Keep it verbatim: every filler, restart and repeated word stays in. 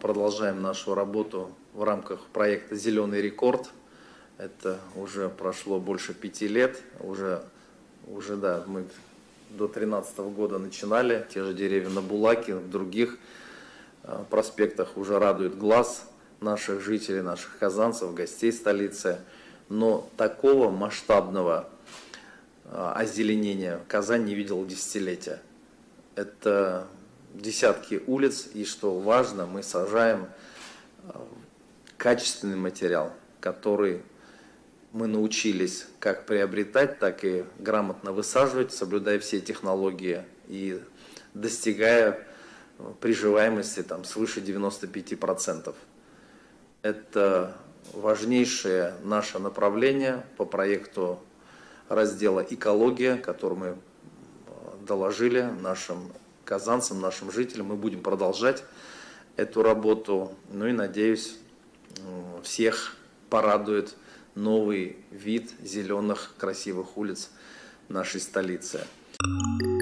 продолжаем нашу работу в рамках проекта «Зеленый рекорд». Это уже прошло больше пяти лет. Уже, уже да, мы до две тысячи тринадцатого года начинали. Те же деревья на Булаке, в других проспектах уже радует глаз наших жителей, наших казанцев, гостей столицы. Но такого масштабного озеленения Казань не видела десятилетия. Это десятки улиц, и что важно, мы сажаем качественный материал, который мы научились как приобретать, так и грамотно высаживать, соблюдая все технологии и достигая приживаемости там, свыше девяноста пяти процентов. Это важнейшее наше направление по проекту раздела «Экология», который мы доложили нашим казанцам, нашим жителям. Мы будем продолжать эту работу. Ну и, надеюсь, всех порадует новый вид зеленых красивых улиц нашей столицы.